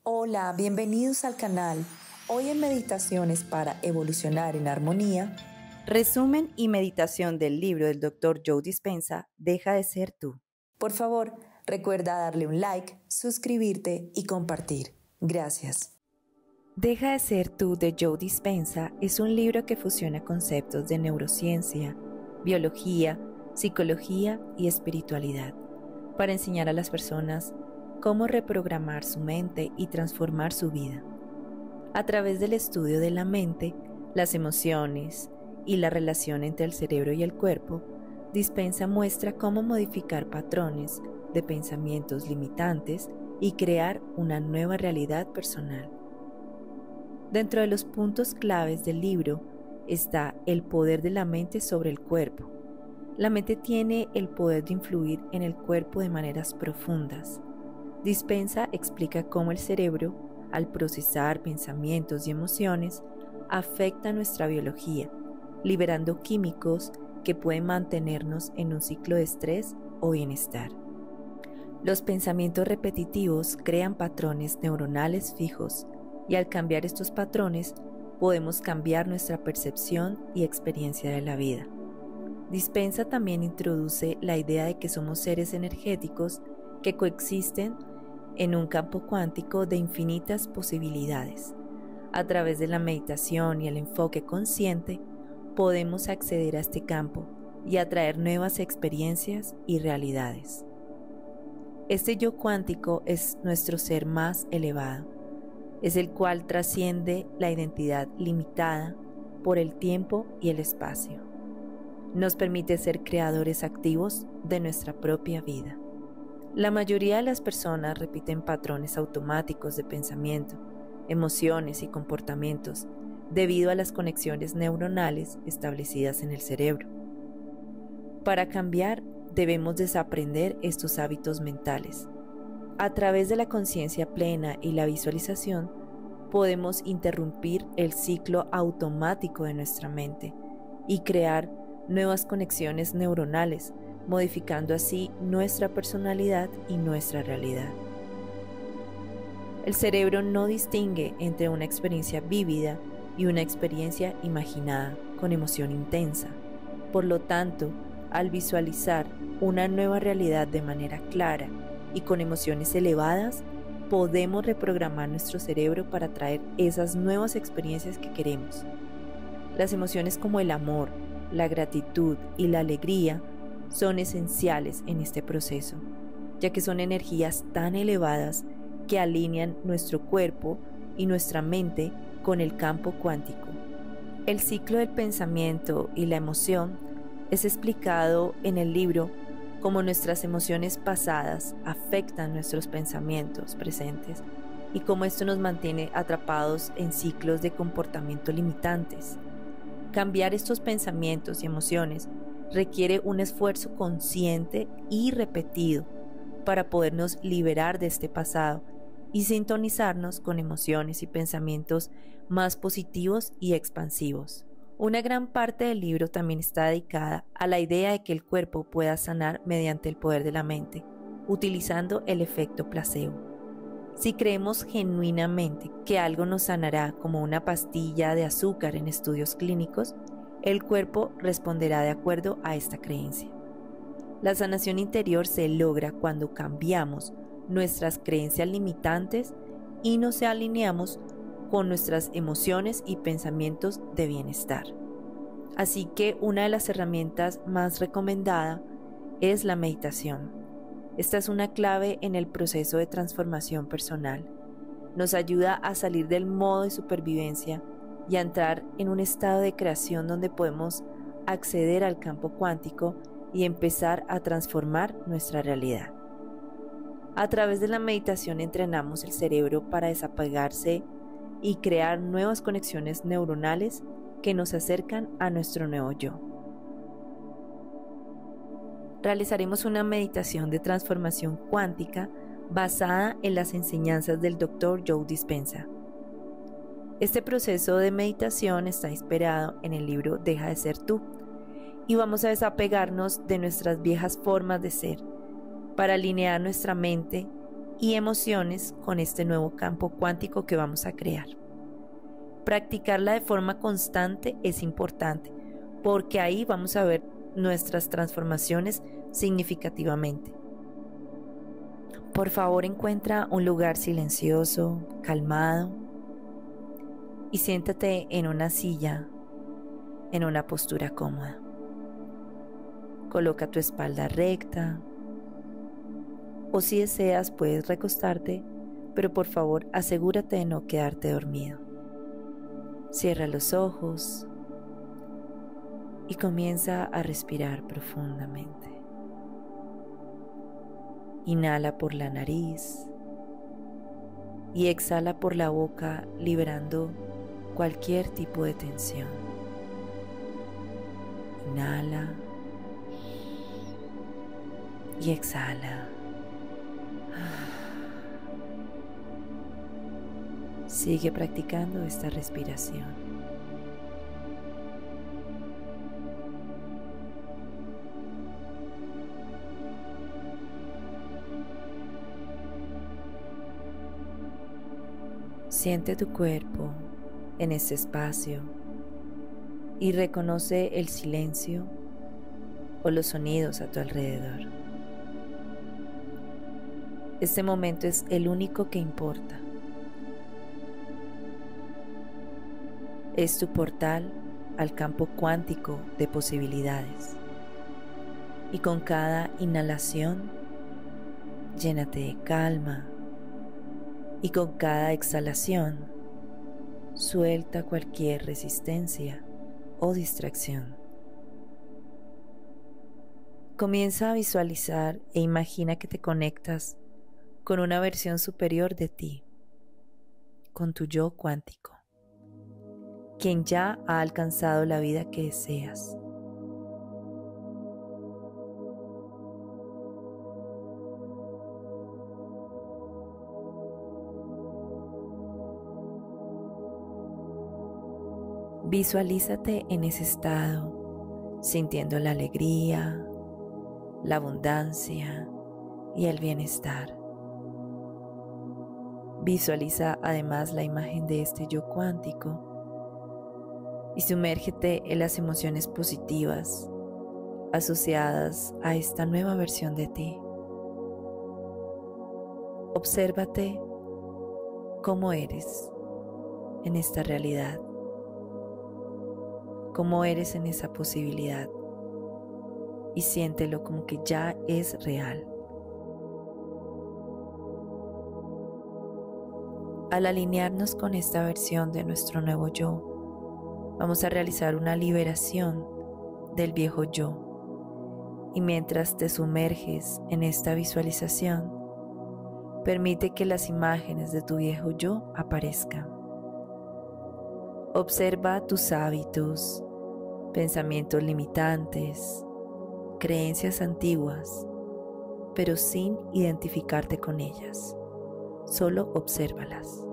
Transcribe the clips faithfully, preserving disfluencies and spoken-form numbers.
Hola, bienvenidos al canal. Hoy en Meditaciones para Evolucionar en Armonía, resumen y meditación del libro del doctor Joe Dispenza, Deja de ser tú. Por favor, recuerda darle un like, suscribirte y compartir. Gracias. Deja de ser tú de Joe Dispenza es un libro que fusiona conceptos de neurociencia, biología, psicología y espiritualidad para enseñar a las personas cómo reprogramar su mente y transformar su vida. A través del estudio de la mente, las emociones y la relación entre el cerebro y el cuerpo, Dispenza muestra cómo modificar patrones de pensamientos limitantes y crear una nueva realidad personal. Dentro de los puntos claves del libro está el poder de la mente sobre el cuerpo. La mente tiene el poder de influir en el cuerpo de maneras profundas. Dispenza explica cómo el cerebro, al procesar pensamientos y emociones, afecta nuestra biología, liberando químicos que pueden mantenernos en un ciclo de estrés o bienestar. Los pensamientos repetitivos crean patrones neuronales fijos y al cambiar estos patrones podemos cambiar nuestra percepción y experiencia de la vida. Dispenza también introduce la idea de que somos seres energéticos que coexisten en un campo cuántico de infinitas posibilidades. A través de la meditación y el enfoque consciente, podemos acceder a este campo y atraer nuevas experiencias y realidades. Este yo cuántico es nuestro ser más elevado, es el cual trasciende la identidad limitada por el tiempo y el espacio. Nos permite ser creadores activos de nuestra propia vida. La mayoría de las personas repiten patrones automáticos de pensamiento, emociones y comportamientos debido a las conexiones neuronales establecidas en el cerebro. Para cambiar, debemos desaprender estos hábitos mentales. A través de la conciencia plena y la visualización, podemos interrumpir el ciclo automático de nuestra mente y crear nuevas conexiones neuronales, modificando así nuestra personalidad y nuestra realidad. El cerebro no distingue entre una experiencia vívida y una experiencia imaginada con emoción intensa. Por lo tanto, al visualizar una nueva realidad de manera clara y con emociones elevadas, podemos reprogramar nuestro cerebro para atraer esas nuevas experiencias que queremos. Las emociones como el amor, la gratitud y la alegría son esenciales en este proceso, ya que son energías tan elevadas que alinean nuestro cuerpo y nuestra mente con el campo cuántico. El ciclo del pensamiento y la emoción es explicado en el libro como nuestras emociones pasadas afectan nuestros pensamientos presentes y cómo esto nos mantiene atrapados en ciclos de comportamiento limitantes. Cambiar estos pensamientos y emociones requiere un esfuerzo consciente y repetido para podernos liberar de este pasado y sintonizarnos con emociones y pensamientos más positivos y expansivos. Una gran parte del libro también está dedicada a la idea de que el cuerpo pueda sanar mediante el poder de la mente, utilizando el efecto placebo. Si creemos genuinamente que algo nos sanará como una pastilla de azúcar en estudios clínicos, el cuerpo responderá de acuerdo a esta creencia. La sanación interior se logra cuando cambiamos nuestras creencias limitantes y nos alineamos con nuestras emociones y pensamientos de bienestar. Así que una de las herramientas más recomendadas es la meditación. Esta es una clave en el proceso de transformación personal. Nos ayuda a salir del modo de supervivencia y a entrar en un estado de creación donde podemos acceder al campo cuántico y empezar a transformar nuestra realidad. A través de la meditación entrenamos el cerebro para desapegarse y crear nuevas conexiones neuronales que nos acercan a nuestro nuevo yo. Realizaremos una meditación de transformación cuántica basada en las enseñanzas del doctor Joe Dispenza. Este proceso de meditación está inspirado en el libro Deja de ser tú y vamos a desapegarnos de nuestras viejas formas de ser para alinear nuestra mente y emociones con este nuevo campo cuántico que vamos a crear. Practicarla de forma constante es importante porque ahí vamos a ver nuestras transformaciones significativamente. Por favor, encuentra un lugar silencioso, calmado y siéntate en una silla, en una postura cómoda. Coloca tu espalda recta o si deseas puedes recostarte, pero por favor asegúrate de no quedarte dormido. Cierra los ojos y comienza a respirar profundamente. Inhala por la nariz y exhala por la boca, liberando cualquier tipo de tensión. Inhala y exhala. Sigue practicando esta respiración. Siente tu cuerpo en este espacio y reconoce el silencio o los sonidos a tu alrededor. Este momento es el único que importa. Es tu portal al campo cuántico de posibilidades. Y con cada inhalación, llénate de calma. Y con cada exhalación, suelta cualquier resistencia o distracción. Comienza a visualizar e imagina que te conectas con una versión superior de ti, con tu yo cuántico, quien ya ha alcanzado la vida que deseas. Visualízate en ese estado, sintiendo la alegría, la abundancia y el bienestar. Visualiza además la imagen de este yo cuántico y sumérgete en las emociones positivas asociadas a esta nueva versión de ti. Obsérvate cómo eres en esta realidad, cómo eres en esa posibilidad y siéntelo como que ya es real. Al alinearnos con esta versión de nuestro nuevo yo, vamos a realizar una liberación del viejo yo. Y mientras te sumerges en esta visualización, permite que las imágenes de tu viejo yo aparezcan. Observa tus hábitos, pensamientos limitantes, creencias antiguas, pero sin identificarte con ellas. Solo obsérvalas.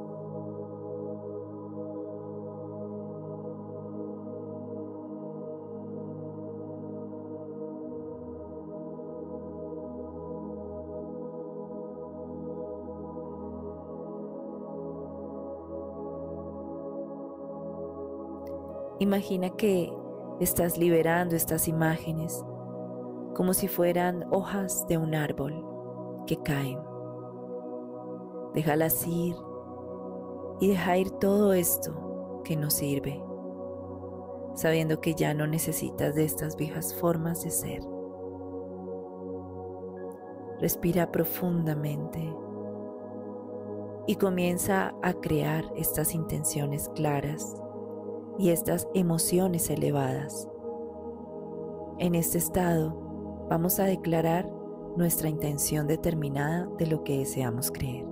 Imagina que estás liberando estas imágenes como si fueran hojas de un árbol que caen. Déjalas ir y deja ir todo esto que no sirve, sabiendo que ya no necesitas de estas viejas formas de ser. Respira profundamente y comienza a crear estas intenciones claras y estas emociones elevadas. En este estado vamos a declarar nuestra intención determinada de lo que deseamos creer.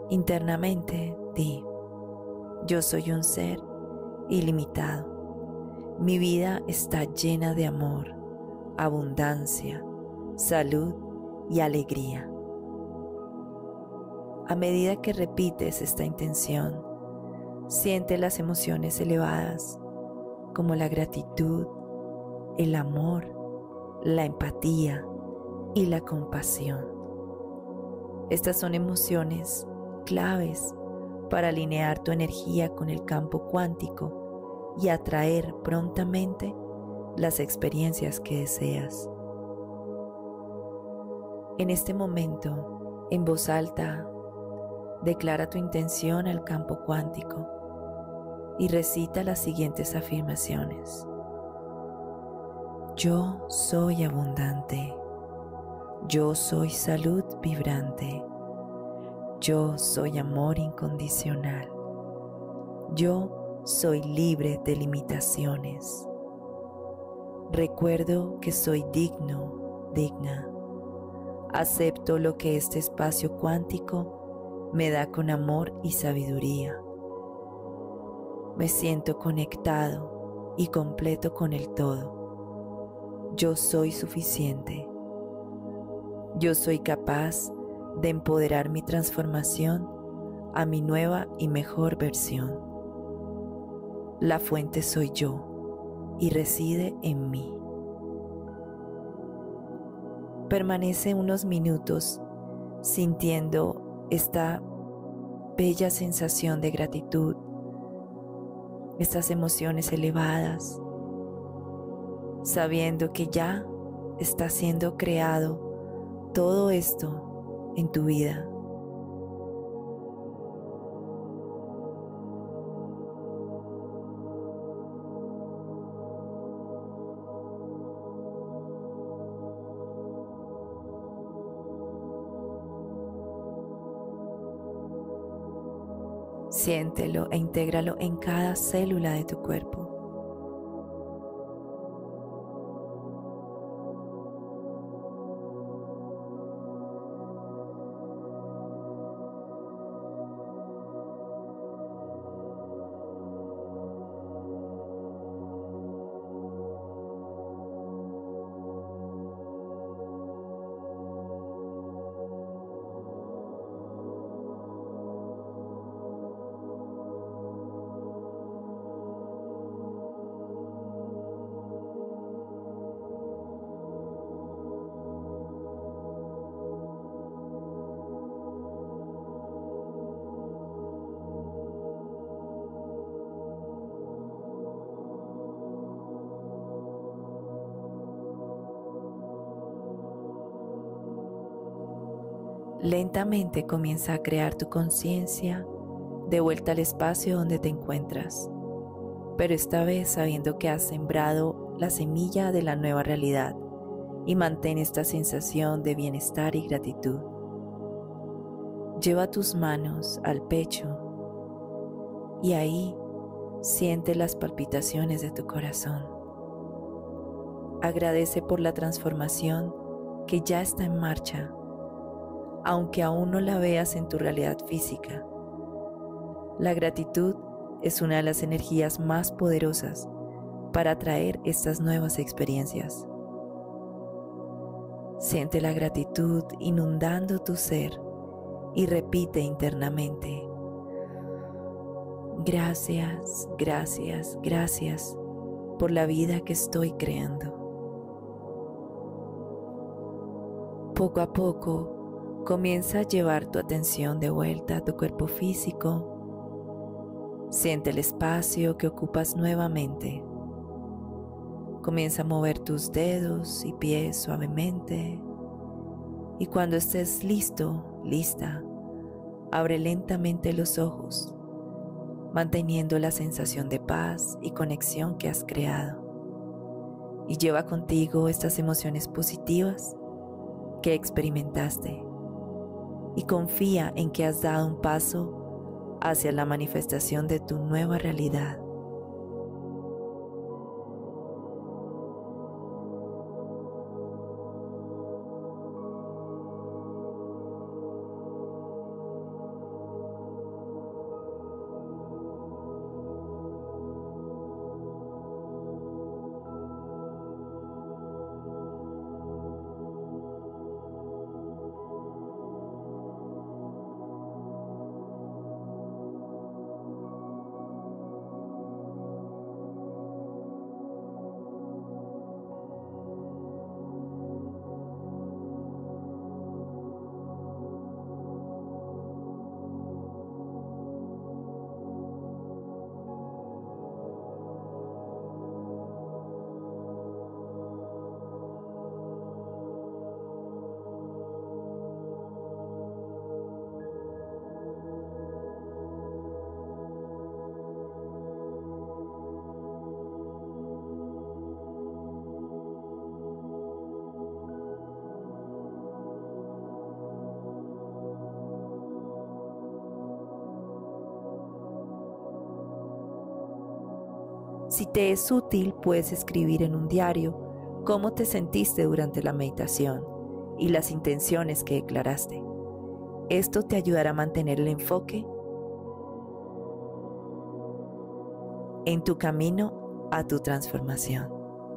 Internamente di: yo soy un ser ilimitado. Mi vida está llena de amor, abundancia, salud y alegría. A medida que repites esta intención, siente las emociones elevadas como la gratitud, el amor, la empatía y la compasión. Estas son emociones claves para alinear tu energía con el campo cuántico y atraer prontamente las experiencias que deseas. En este momento, en voz alta, declara tu intención al campo cuántico y recita las siguientes afirmaciones. Yo soy abundante. Yo soy salud vibrante. Yo soy amor incondicional. Yo soy libre de limitaciones. Recuerdo que soy digno, digna. Acepto lo que este espacio cuántico me da con amor y sabiduría. Me siento conectado y completo con el todo. Yo soy suficiente. Yo soy capaz de empoderar mi transformación a mi nueva y mejor versión. La fuente soy yo y reside en mí. Permanece unos minutos sintiendo esta bella sensación de gratitud, estas emociones elevadas, sabiendo que ya está siendo creado todo esto en tu vida. Siéntelo e intégralo en cada célula de tu cuerpo. Lentamente comienza a crear tu conciencia de vuelta al espacio donde te encuentras, pero esta vez sabiendo que has sembrado la semilla de la nueva realidad y mantén esta sensación de bienestar y gratitud. Lleva tus manos al pecho y ahí siente las palpitaciones de tu corazón. Agradece por la transformación que ya está en marcha, aunque aún no la veas en tu realidad física. La gratitud es una de las energías más poderosas para atraer estas nuevas experiencias. Siente la gratitud inundando tu ser y repite internamente: gracias, gracias, gracias por la vida que estoy creando. Poco a poco, comienza a llevar tu atención de vuelta a tu cuerpo físico. Siente el espacio que ocupas nuevamente. Comienza a mover tus dedos y pies suavemente. Y cuando estés listo, lista, abre lentamente los ojos, manteniendo la sensación de paz y conexión que has creado. Y lleva contigo estas emociones positivas que experimentaste. Y confía en que has dado un paso hacia la manifestación de tu nueva realidad. Si te es útil, puedes escribir en un diario cómo te sentiste durante la meditación y las intenciones que declaraste. Esto te ayudará a mantener el enfoque en tu camino a tu transformación.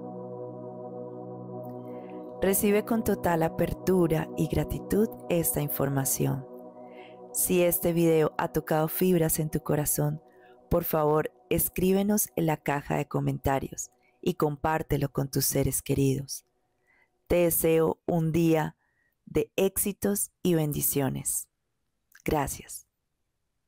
Recibe con total apertura y gratitud esta información. Si este video ha tocado fibras en tu corazón, por favor, escríbenos en la caja de comentarios y compártelo con tus seres queridos. Te deseo un día de éxitos y bendiciones. Gracias.